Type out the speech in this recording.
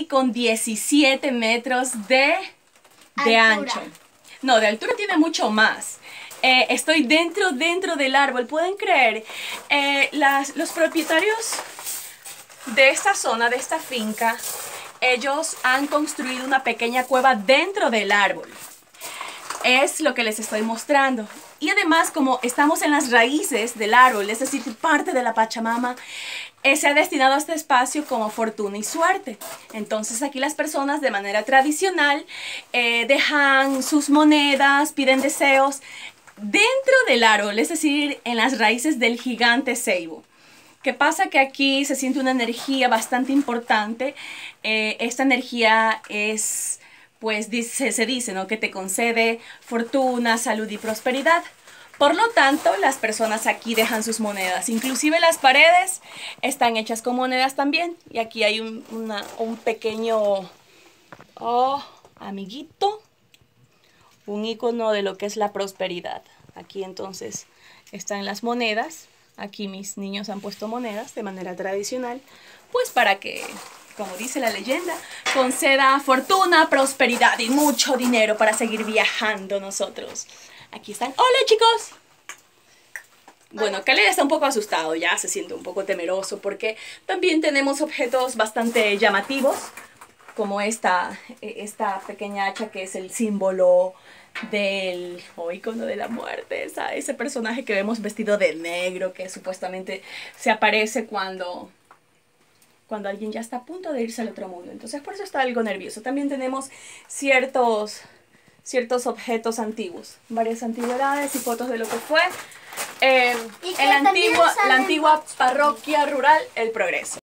y con 17 metros de ancho. No, de altura tiene mucho más. Estoy dentro del árbol, ¿pueden creer? Los propietarios de esta zona, de esta finca, ellos han construido una pequeña cueva dentro del árbol. Es lo que les estoy mostrando. Y además, como estamos en las raíces del árbol, es decir, parte de la Pachamama, se ha destinado a este espacio como fortuna y suerte. Entonces aquí las personas de manera tradicional dejan sus monedas, piden deseos dentro del árbol, es decir, en las raíces del gigante ceibo. ¿Qué pasa? Que aquí se siente una energía bastante importante. Esta energía es, pues se dice, ¿no?, que te concede fortuna, salud y prosperidad. Por lo tanto, las personas aquí dejan sus monedas. Inclusive las paredes están hechas con monedas también. Y aquí hay un pequeño amiguito, un icono de lo que es la prosperidad. Aquí entonces están las monedas. Aquí mis niños han puesto monedas de manera tradicional, pues para que, como dice la leyenda, conceda fortuna, prosperidad y mucho dinero para seguir viajando nosotros. Aquí están. ¡Hola, chicos! Bueno, Khaled está un poco asustado ya, se siente un poco temeroso porque también tenemos objetos bastante llamativos, como esta pequeña hacha que es el símbolo del icono de la muerte, ese personaje que vemos vestido de negro que supuestamente se aparece cuando alguien ya está a punto de irse al otro mundo. Entonces por eso está algo nervioso. También tenemos ciertos objetos antiguos, varias antigüedades y fotos de lo que fue la antigua parroquia rural El Progreso.